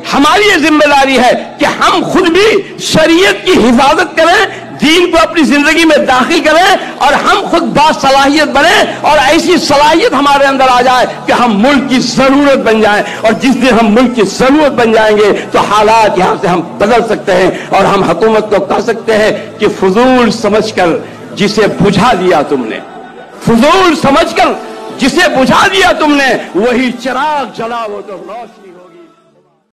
हमारी ये जिम्मेदारी है कि हम खुद भी शरीयत की हिफाजत करें, दीन को अपनी जिंदगी में दाखिल करें और हम खुद बासलाहियत बने और ऐसी सलाहियत हमारे अंदर आ जाए कि हम मुल्क की जरूरत बन जाएं। और जिस दिन हम मुल्क की जरूरत बन जाएंगे तो हालात यहां से हम बदल सकते हैं और हम हुकूमत को कह सकते हैं कि फजूल समझकर जिसे बुझा दिया तुमने, फजूल समझकर जिसे बुझा दिया तुमने, वही चिराग जला वो तो रोशनी